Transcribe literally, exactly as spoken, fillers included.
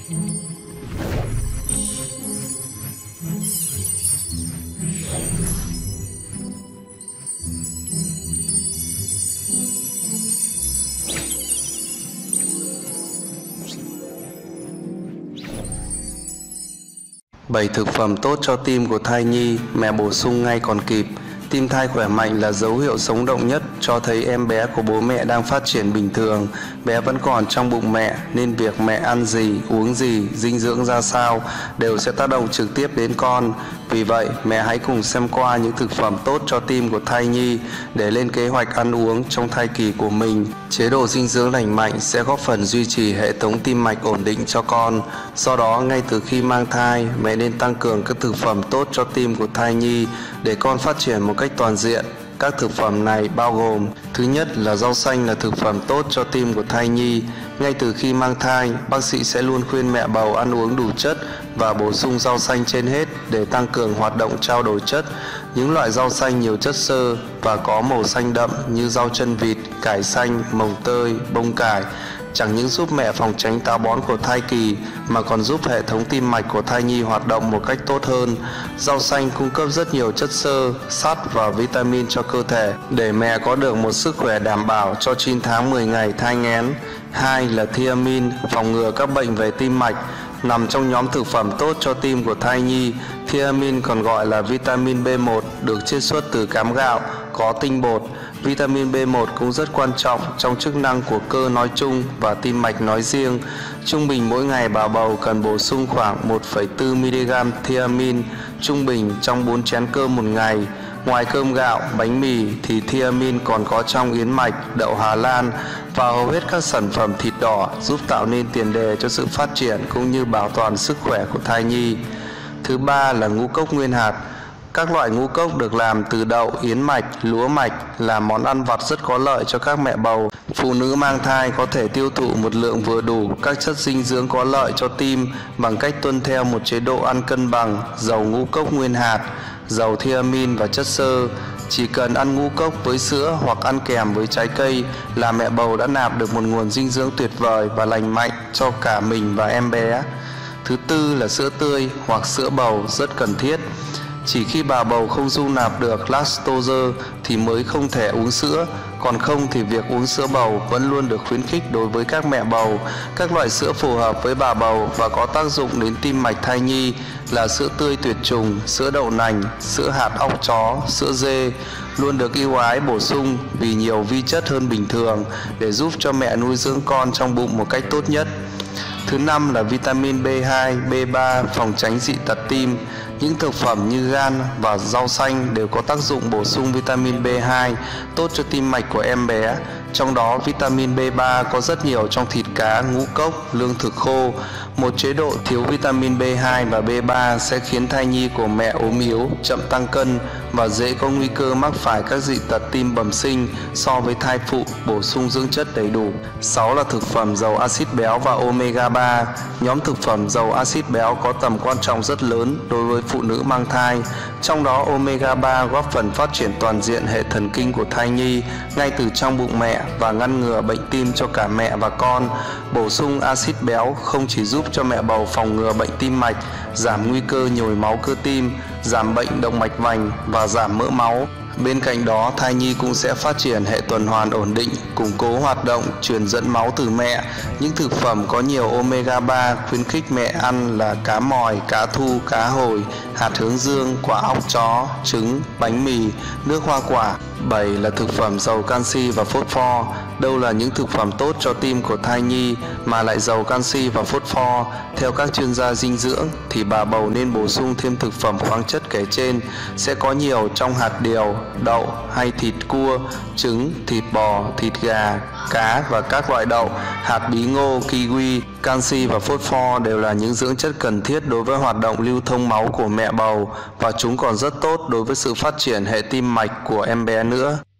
bảy thực phẩm tốt cho tim của thai nhi, mẹ bổ sung ngay còn kịp. Tim thai khỏe mạnh là dấu hiệu sống động nhất, cho thấy em bé của bố mẹ đang phát triển bình thường. Bé vẫn còn trong bụng mẹ, nên việc mẹ ăn gì, uống gì, dinh dưỡng ra sao đều sẽ tác động trực tiếp đến con. Vì vậy, mẹ hãy cùng xem qua những thực phẩm tốt cho tim của thai nhi để lên kế hoạch ăn uống trong thai kỳ của mình. Chế độ dinh dưỡng lành mạnh sẽ góp phần duy trì hệ thống tim mạch ổn định cho con. Do đó, ngay từ khi mang thai, mẹ nên tăng cường các thực phẩm tốt cho tim của thai nhi để con phát triển một cách toàn diện. Các thực phẩm này bao gồm: thứ nhất là rau xanh là thực phẩm tốt cho tim của thai nhi. Ngay từ khi mang thai, bác sĩ sẽ luôn khuyên mẹ bầu ăn uống đủ chất và bổ sung rau xanh trên hết để tăng cường hoạt động trao đổi chất. Những loại rau xanh nhiều chất xơ và có màu xanh đậm như rau chân vịt, cải xanh, mồng tơi, bông cải chẳng những giúp mẹ phòng tránh táo bón của thai kỳ mà còn giúp hệ thống tim mạch của thai nhi hoạt động một cách tốt hơn. Rau xanh cung cấp rất nhiều chất xơ, sắt và vitamin cho cơ thể để mẹ có được một sức khỏe đảm bảo cho chín tháng mười ngày thai nghén. Hai là thiamin, phòng ngừa các bệnh về tim mạch. Nằm trong nhóm thực phẩm tốt cho tim của thai nhi, thiamin còn gọi là vitamin B một được chiết xuất từ cám gạo, có tinh bột. Vitamin B một cũng rất quan trọng trong chức năng của cơ nói chung và tim mạch nói riêng. Trung bình mỗi ngày bà bầu cần bổ sung khoảng một phẩy bốn mi-li-gam thiamin trung bình trong bốn chén cơm một ngày. Ngoài cơm gạo, bánh mì thì thiamin còn có trong yến mạch, đậu Hà Lan và hầu hết các sản phẩm thịt đỏ, giúp tạo nên tiền đề cho sự phát triển cũng như bảo toàn sức khỏe của thai nhi. Thứ ba là ngũ cốc nguyên hạt. Các loại ngũ cốc được làm từ đậu, yến mạch, lúa mạch là món ăn vặt rất có lợi cho các mẹ bầu. Phụ nữ mang thai có thể tiêu thụ một lượng vừa đủ các chất dinh dưỡng có lợi cho tim bằng cách tuân theo một chế độ ăn cân bằng, giàu ngũ cốc nguyên hạt, giàu thiamin và chất xơ. Chỉ cần ăn ngũ cốc với sữa hoặc ăn kèm với trái cây là mẹ bầu đã nạp được một nguồn dinh dưỡng tuyệt vời và lành mạnh cho cả mình và em bé. Thứ tư là sữa tươi hoặc sữa bầu rất cần thiết. Chỉ khi bà bầu không dung nạp được lactose thì mới không thể uống sữa, còn không thì việc uống sữa bầu vẫn luôn được khuyến khích đối với các mẹ bầu. Các loại sữa phù hợp với bà bầu và có tác dụng đến tim mạch thai nhi là sữa tươi tuyệt trùng, sữa đậu nành, sữa hạt óc chó, sữa dê luôn được ưu ái bổ sung vì nhiều vi chất hơn bình thường để giúp cho mẹ nuôi dưỡng con trong bụng một cách tốt nhất. Thứ năm là vitamin B hai, B ba phòng tránh dị tật tim. Những thực phẩm như gan và rau xanh đều có tác dụng bổ sung vitamin B hai tốt cho tim mạch của em bé. Trong đó vitamin B ba có rất nhiều trong thịt cá, ngũ cốc, lương thực khô. Một chế độ thiếu vitamin B hai và B ba sẽ khiến thai nhi của mẹ ốm yếu, chậm tăng cân và dễ có nguy cơ mắc phải các dị tật tim bẩm sinh so với thai phụ bổ sung dưỡng chất đầy đủ. Sáu là thực phẩm giàu axit béo và omega ba. Nhóm thực phẩm giàu axit béo có tầm quan trọng rất lớn đối với phụ nữ mang thai. Trong đó omega ba góp phần phát triển toàn diện hệ thần kinh của thai nhi ngay từ trong bụng mẹ và ngăn ngừa bệnh tim cho cả mẹ và con. Bổ sung axit béo không chỉ giúp cho mẹ bầu phòng ngừa bệnh tim mạch, giảm nguy cơ nhồi máu cơ tim, giảm bệnh động mạch vành và giảm mỡ máu. Bên cạnh đó, thai nhi cũng sẽ phát triển hệ tuần hoàn ổn định, củng cố hoạt động truyền dẫn máu từ mẹ. Những thực phẩm có nhiều omega ba khuyến khích mẹ ăn là cá mòi, cá thu, cá hồi, hạt hướng dương, quả óc chó, trứng, bánh mì, nước hoa quả. Bảy là thực phẩm giàu canxi và phốt pho. Đâu là những thực phẩm tốt cho tim của thai nhi mà lại giàu canxi và phốt pho? Theo các chuyên gia dinh dưỡng thì bà bầu nên bổ sung thêm thực phẩm khoáng chất kể trên sẽ có nhiều trong hạt điều, đậu hay thịt cua, trứng, thịt bò, thịt gà, cá và các loại đậu, hạt bí ngô, kiwi. Canxi và phốt pho đều là những dưỡng chất cần thiết đối với hoạt động lưu thông máu của mẹ bầu và chúng còn rất tốt đối với sự phát triển hệ tim mạch của em bé nữa.